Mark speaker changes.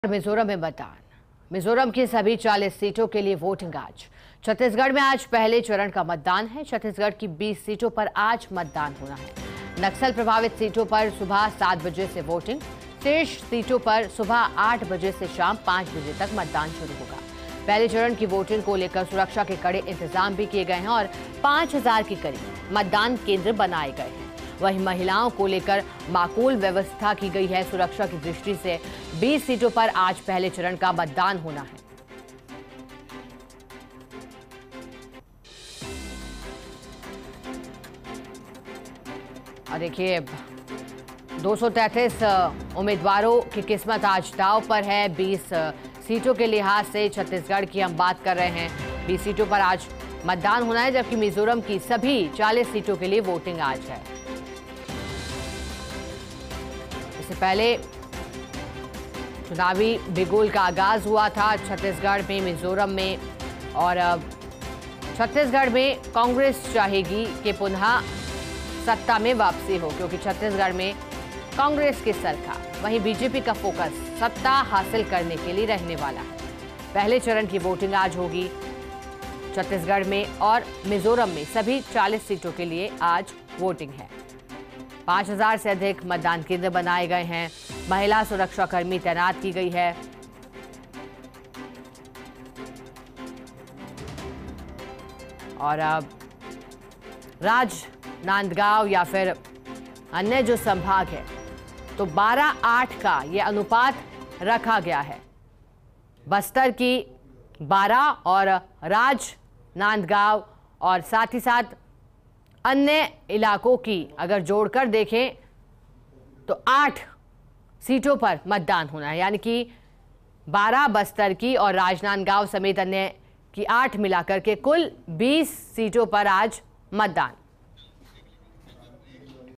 Speaker 1: मिजोरम में मतदान। मिजोरम की सभी 40 सीटों के लिए वोटिंग आज। छत्तीसगढ़ में आज पहले चरण का मतदान है। छत्तीसगढ़ की 20 सीटों पर आज मतदान होना है। नक्सल प्रभावित सीटों पर सुबह 7 बजे से वोटिंग, शेष सीटों पर सुबह 8 बजे से शाम 5 बजे तक मतदान शुरू होगा। पहले चरण की वोटिंग को लेकर सुरक्षा के कड़े इंतजाम भी किए गए हैं और 5000 के करीब मतदान केंद्र बनाए गए हैं। वहीं महिलाओं को लेकर माकूल व्यवस्था की गई है। सुरक्षा की दृष्टि से 20 सीटों पर आज पहले चरण का मतदान होना है। और देखिए 233 उम्मीदवारों की किस्मत आज दांव पर है। 20 सीटों के लिहाज से छत्तीसगढ़ की हम बात कर रहे हैं। 20 सीटों पर आज मतदान होना है, जबकि मिजोरम की सभी 40 सीटों के लिए वोटिंग आज है। इससे पहले चुनावी बिगुल का आगाज हुआ था छत्तीसगढ़ में, मिजोरम में, और छत्तीसगढ़ में कांग्रेस चाहेगी कि पुनः सत्ता में वापसी हो, क्योंकि छत्तीसगढ़ में कांग्रेस की सरकार। वहीं बीजेपी का फोकस सत्ता हासिल करने के लिए रहने वाला है। पहले चरण की वोटिंग आज होगी छत्तीसगढ़ में, और मिजोरम में सभी 40 सीटों के लिए आज वोटिंग है। 5000 से अधिक मतदान केंद्र बनाए गए हैं। महिला सुरक्षाकर्मी तैनात की गई है। और अब राजनांदगांव या फिर अन्य जो संभाग है, तो 12-8 का ये अनुपात रखा गया है। बस्तर की 12 और राजनांदगांव और साथ ही साथ अन्य इलाकों की अगर जोड़कर देखें तो 8 सीटों पर मतदान होना है, यानी कि 12 बस्तर की और राजनांदगांव समेत अन्य की 8 मिलाकर के कुल 20 सीटों पर आज मतदान।